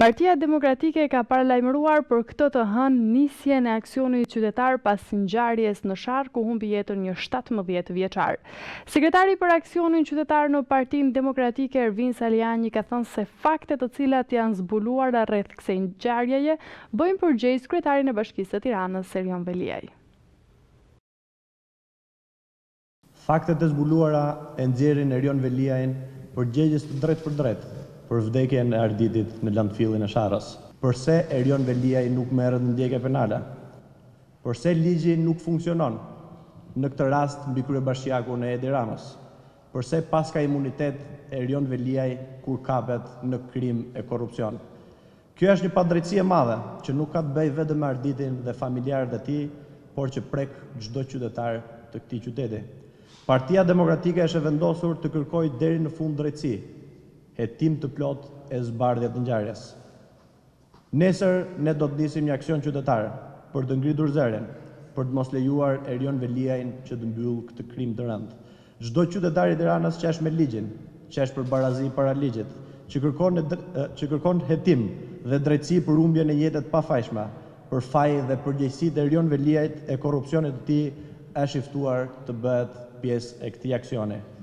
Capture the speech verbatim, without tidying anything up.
Partia Demokratike ka paralajmëruar për këtë të hënë nisjen e aksionit qytetar pas ngjarjes në Sharr ku humbi jetën një shtatëmbëdhjetë vjeçar. Sekretari për aksionin qytetar në Partinë Demokratike Ervin Saliani ka thënë se faktet të cilat janë zbuluara rreth kësaj ngjarjeje bëjnë përgjegjës kryetarin e Bashkisë së Tiranës Erion Veliaj. Faktet e zbuluara e nxjerrin Erion Veliajin përgjegjës të drejtë për drejtë për vdekjen e Arditit në landfillin e Sharrës. Përse Erion Veliaj nuk merret në ndjekje penale? Përse ligji nuk funksionon në këtë rast mbi kryebashkiakun e Edi Ramës? Përse pas ka imunitet Erion Veliaj kur kapet në krim e korrupsion? Kjo është një padrejtësi e madhe që nuk ka të bëjë vetëm me Arditin dhe familjarët e tij, por që prek çdo qytetar të këtij qyteti. Partia Demokratike është e vendosur të kërkojë deri në fund drejtësi, hetim të plot e zbardhjes të ngjarjes. Nesër ne do të nisim një aksion qytetar për të ngritur zërin, për të mos lejuar Erion Veliajin që të mbyll këtë krim të rënd. Çdo qytetar i Tiranës që është me ligjin, që është për barazi para ligjit, që kërkon që kërkon hetim dhe drejtësi për humbjen e jetës pafajshme, për faj dhe përgjegjësitë e Erion Veliajit e korrupsionit të tij, është i ftuar të bëhet pjesë e këtij aksioni.